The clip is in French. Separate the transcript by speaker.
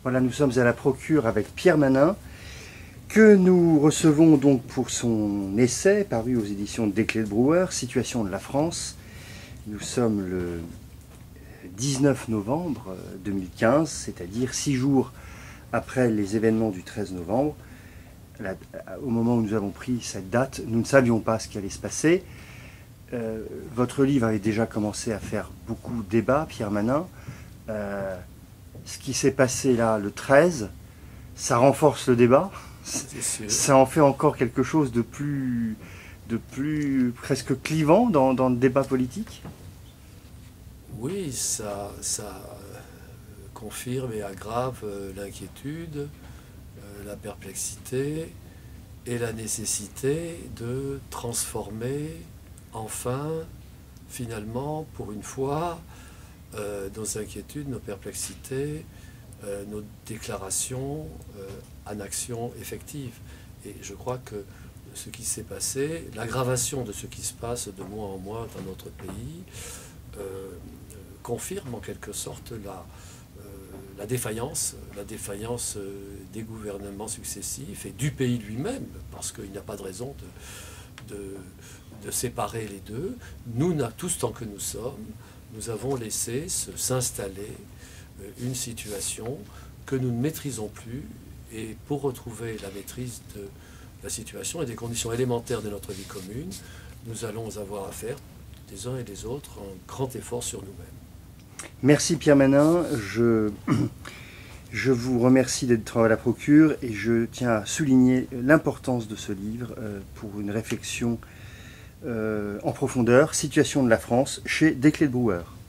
Speaker 1: Voilà, nous sommes à la Procure avec Pierre Manin, que nous recevons donc pour son essai paru aux éditions Desclés de Brouwer, Situation de la France. Nous sommes le 19 novembre 2015, c'est-à-dire 6 jours après les événements du 13 novembre. Au moment où nous avons pris cette date, nous ne savions pas ce qui allait se passer. Votre livre avait déjà commencé à faire beaucoup de débats, Pierre Manin. Ce qui s'est passé là, le 13, ça renforce le débat. Ça en fait encore quelque chose de plus presque clivant dans le débat politique.
Speaker 2: Oui, ça confirme et aggrave l'inquiétude, la perplexité et la nécessité de transformer enfin, finalement, pour une fois, nos inquiétudes, nos perplexités, nos déclarations en action effective. Et je crois que ce qui s'est passé, l'aggravation de ce qui se passe de mois en mois dans notre pays, confirme en quelque sorte la défaillance des gouvernements successifs et du pays lui-même, parce qu'il n'y a pas de raison de séparer les deux. Nous, tous tant que nous sommes, nous avons laissé s'installer une situation que nous ne maîtrisons plus, et pour retrouver la maîtrise de la situation et des conditions élémentaires de notre vie commune, nous allons avoir à faire, les uns et les autres, un grand effort sur nous-mêmes.
Speaker 1: Merci Pierre Manin, je vous remercie d'être à la Procure et je tiens à souligner l'importance de ce livre pour une réflexion en profondeur, Situation de la France, chez Desclés de Brouwer.